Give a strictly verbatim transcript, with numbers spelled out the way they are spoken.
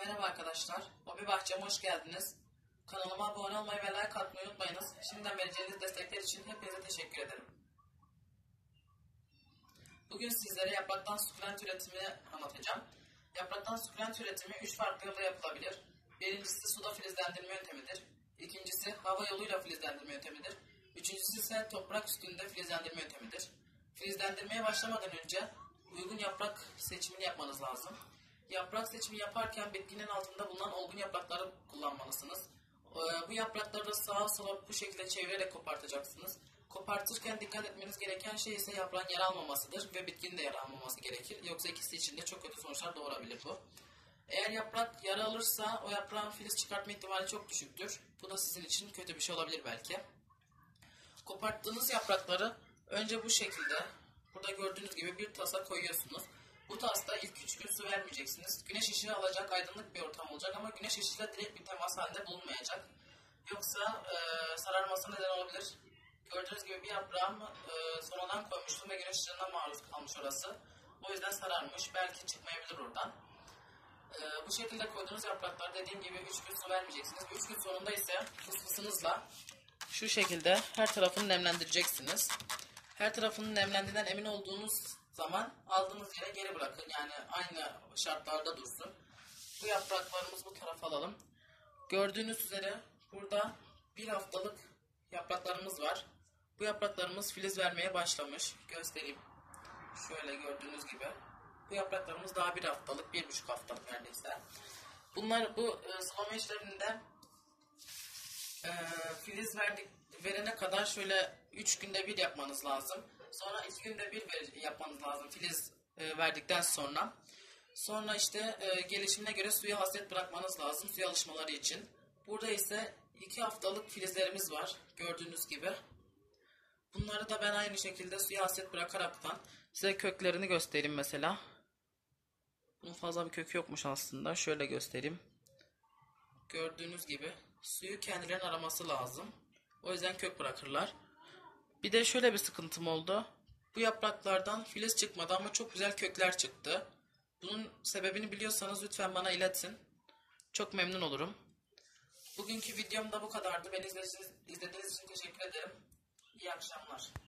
Merhaba arkadaşlar, Hobi Bahçeme hoş geldiniz. Kanalıma abone olmayı ve like atmayı unutmayınız. Şimdiden vereceğiniz destekler için hepinize teşekkür ederim. Bugün sizlere yapraktan sukulent üretimini anlatacağım. Yapraktan sukulent üretimi üç farklı yolda yapılabilir. Birincisi suda filizlendirme yöntemidir. İkincisi hava yoluyla filizlendirme yöntemidir. Üçüncüsü ise toprak üstünde filizlendirme yöntemidir. Filizlendirmeye başlamadan önce uygun yaprak seçimini yapmanız lazım. Yaprak seçimi yaparken bitkinin altında bulunan olgun yaprakları kullanmalısınız. Ee, bu yaprakları da sağa sola bu şekilde çevirerek kopartacaksınız. Kopartırken dikkat etmeniz gereken şey ise yaprağın yara almamasıdır ve bitkinin de yara almaması gerekir. Yoksa ikisi için de çok kötü sonuçlar doğurabilir bu. Eğer yaprak yara alırsa o yaprağın filiz çıkartma ihtimali çok düşüktür. Bu da sizin için kötü bir şey olabilir belki. Koparttığınız yaprakları önce bu şekilde, burada gördüğünüz gibi bir tasa koyuyorsunuz. Bu tasda ilk üç gün su vermeyeceksiniz. Güneş ışığı alacak aydınlık bir ortam olacak ama güneş ışığıyla direkt bir temas halinde bulunmayacak. Yoksa e, sararmasına neden olabilir. Gördüğünüz gibi bir yaprağım e, sonradan koymuştum ve güneş ışığına maruz kalmış orası. O yüzden sararmış. Belki çıkmayabilir oradan. E, bu şekilde koyduğunuz yapraklar dediğim gibi üç gün su vermeyeceksiniz. üç gün sonunda ise fısfısınızla şu şekilde her tarafını nemlendireceksiniz. Her tarafının nemlendiğinden emin olduğunuz zaman aldığınız yere geri bırakın. Yani aynı şartlarda dursun. Bu yapraklarımızı bu tarafa alalım. Gördüğünüz üzere burada bir haftalık yapraklarımız var. Bu yapraklarımız filiz vermeye başlamış. Göstereyim. Şöyle gördüğünüz gibi. Bu yapraklarımız daha bir haftalık, bir buçuk haftalık neredeyse. Bunlar bu e, sulama işleminde e, filiz verdik, verene kadar şöyle üç günde bir yapmanız lazım. Sonra iki günde bir yapmanız lazım filiz e, verdikten sonra. Sonra işte e, gelişimine göre suya hasret bırakmanız lazım suya alışmaları için. Burada ise iki haftalık filizlerimiz var gördüğünüz gibi. Bunları da ben aynı şekilde suya hasret bırakaraktan size köklerini göstereyim mesela. Bunun fazla bir kökü yokmuş aslında. Şöyle göstereyim. Gördüğünüz gibi suyu kendilerinin araması lazım. O yüzden kök bırakırlar. Bir de şöyle bir sıkıntım oldu. Bu yapraklardan filiz çıkmadı ama çok güzel kökler çıktı. Bunun sebebini biliyorsanız lütfen bana iletin. Çok memnun olurum. Bugünkü videom da bu kadardı. Beni izlediğiniz için teşekkür ederim. İyi akşamlar.